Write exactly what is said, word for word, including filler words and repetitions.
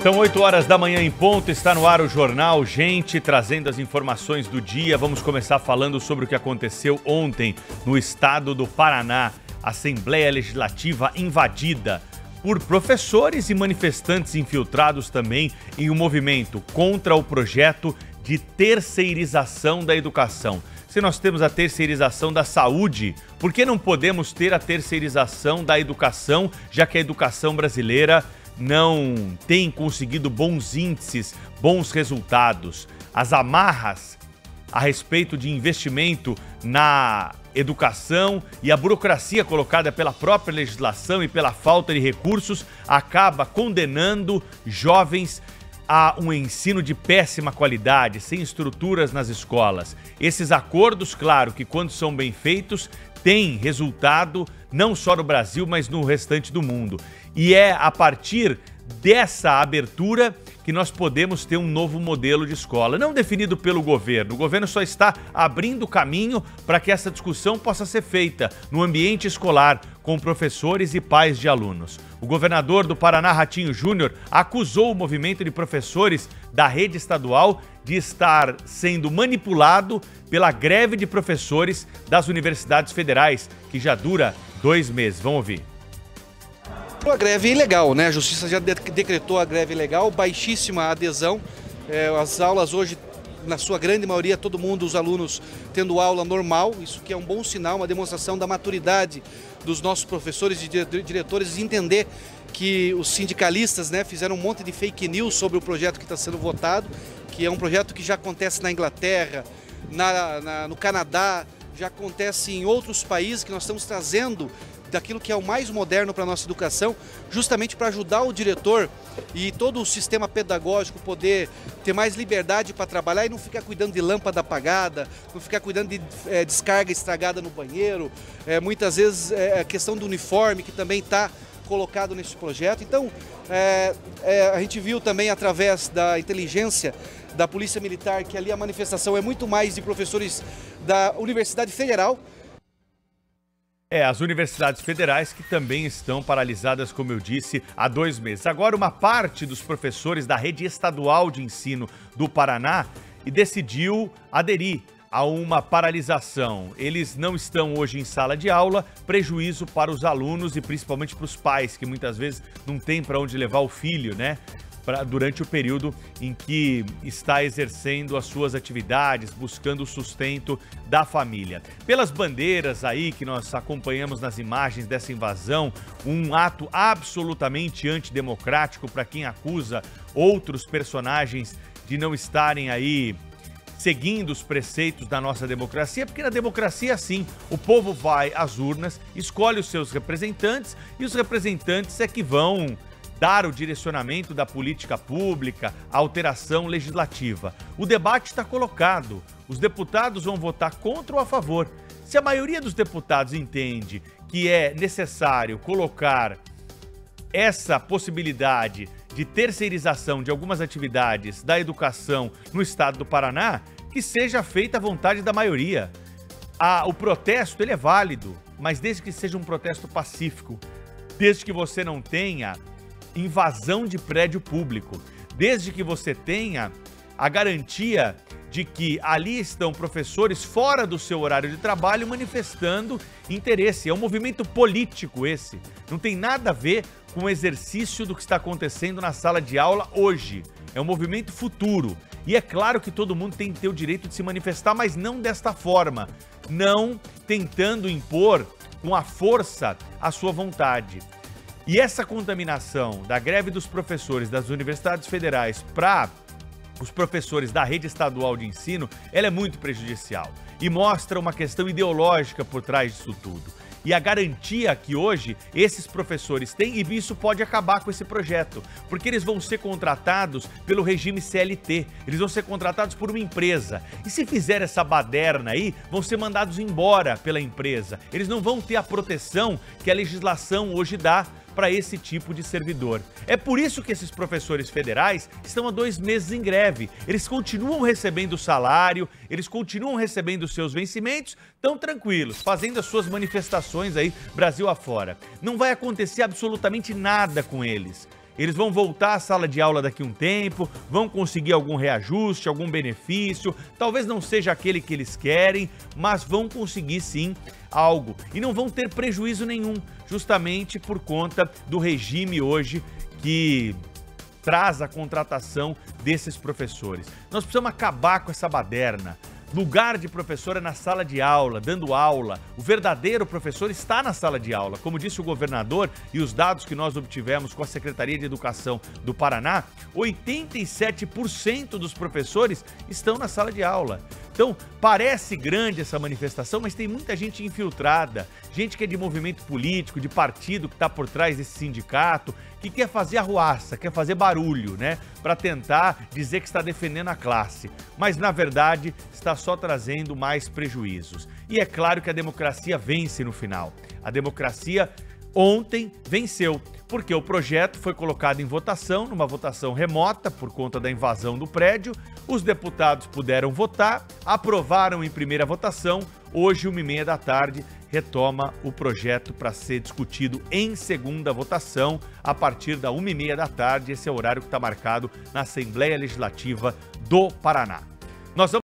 São oito horas da manhã em ponto, está no ar o Jornal Gente, trazendo as informações do dia. Vamos começar falando sobre o que aconteceu ontem no estado do Paraná. Assembleia Legislativa invadida por professores e manifestantes infiltrados também em um movimento contra o projeto de terceirização da educação. Se nós temos a terceirização da saúde, por que não podemos ter a terceirização da educação, já que a educação brasileira não tem conseguido bons índices, bons resultados? As amarras a respeito de investimento na educação e a burocracia colocada pela própria legislação e pela falta de recursos acaba condenando jovens a um ensino de péssima qualidade, sem estruturas nas escolas. Esses acordos, claro, que quando são bem feitos, têm resultado não só no Brasil, mas no restante do mundo. E é a partir dessa abertura que nós podemos ter um novo modelo de escola, não definido pelo governo. O governo só está abrindo caminho para que essa discussão possa ser feita no ambiente escolar, com professores e pais de alunos. O governador do Paraná, Ratinho Júnior, acusou o movimento de professores da rede estadual de estar sendo manipulado pela greve de professores das universidades federais, que já dura dois meses. Vamos ouvir. A greve é ilegal, né? A justiça já decretou a greve ilegal, baixíssima adesão. É, as aulas hoje, na sua grande maioria, todo mundo, os alunos tendo aula normal, isso que é um bom sinal, uma demonstração da maturidade dos nossos professores e diretores de entender que os sindicalistas, né, fizeram um monte de fake news sobre o projeto que está sendo votado, que é um projeto que já acontece na Inglaterra, na, na, no Canadá, já acontece em outros países que nós estamos trazendo daquilo que é o mais moderno para a nossa educação, justamente para ajudar o diretor e todo o sistema pedagógico poder ter mais liberdade para trabalhar e não ficar cuidando de lâmpada apagada, não ficar cuidando de é, descarga estragada no banheiro, é, muitas vezes é, a questão do uniforme que também está colocado nesse projeto. Então, é, é, a gente viu também através da inteligência da Polícia Militar que ali a manifestação é muito mais de professores da Universidade Federal. É, as universidades federais que também estão paralisadas, como eu disse, há dois meses. Agora, uma parte dos professores da rede estadual de ensino do Paraná decidiu aderir a uma paralisação. Eles não estão hoje em sala de aula, prejuízo para os alunos e principalmente para os pais, que muitas vezes não tem para onde levar o filho, né? Pra, durante o período em que está exercendo as suas atividades, buscando o sustento da família. Pelas bandeiras aí que nós acompanhamos nas imagens dessa invasão, um ato absolutamente antidemocrático para quem acusa outros personagens de não estarem aí seguindo os preceitos da nossa democracia, porque na democracia é assim, o povo vai às urnas, escolhe os seus representantes e os representantes é que vão dar o direcionamento da política pública, a alteração legislativa. O debate está colocado. Os deputados vão votar contra ou a favor. Se a maioria dos deputados entende que é necessário colocar essa possibilidade de terceirização de algumas atividades da educação no estado do Paraná, que seja feita à vontade da maioria. Ah, o protesto ele é válido, mas desde que seja um protesto pacífico, desde que você não tenha invasão de prédio público, desde que você tenha a garantia de que ali estão professores fora do seu horário de trabalho manifestando interesse. É um movimento político esse, não tem nada a ver com o exercício do que está acontecendo na sala de aula hoje. É um movimento futuro. E é claro que todo mundo tem que ter o direito de se manifestar, mas não desta forma, não tentando impor com a força a sua vontade. E essa contaminação da greve dos professores das universidades federais para os professores da rede estadual de ensino, ela é muito prejudicial e mostra uma questão ideológica por trás disso tudo. E a garantia que hoje esses professores têm, e isso pode acabar com esse projeto, porque eles vão ser contratados pelo regime C L T, eles vão ser contratados por uma empresa. E se fizer essa baderna aí, vão ser mandados embora pela empresa. Eles não vão ter a proteção que a legislação hoje dá para esse tipo de servidor. É por isso que esses professores federais estão há dois meses em greve. Eles continuam recebendo salário, eles continuam recebendo seus vencimentos, tão tranquilos, fazendo as suas manifestações aí Brasil afora. Não vai acontecer absolutamente nada com eles. Eles vão voltar à sala de aula daqui a um tempo, vão conseguir algum reajuste, algum benefício, talvez não seja aquele que eles querem, mas vão conseguir sim algo. E não vão ter prejuízo nenhum, justamente por conta do regime hoje que traz a contratação desses professores. Nós precisamos acabar com essa baderna. Lugar de professor é na sala de aula, dando aula. O verdadeiro professor está na sala de aula. Como disse o governador e os dados que nós obtivemos com a Secretaria de Educação do Paraná, oitenta e sete por cento dos professores estão na sala de aula. Então, parece grande essa manifestação, mas tem muita gente infiltrada, gente que é de movimento político, de partido que está por trás desse sindicato, que quer fazer arruaça, quer fazer barulho, né? Para tentar dizer que está defendendo a classe. Mas, na verdade, está só trazendo mais prejuízos. E é claro que a democracia vence no final. A democracia ontem venceu, porque o projeto foi colocado em votação, numa votação remota por conta da invasão do prédio. Os deputados puderam votar, aprovaram em primeira votação. Hoje, uma e meia da tarde, retoma o projeto para ser discutido em segunda votação, a partir da uma e meia da tarde. Esse é o horário que está marcado na Assembleia Legislativa do Paraná. Nós vamos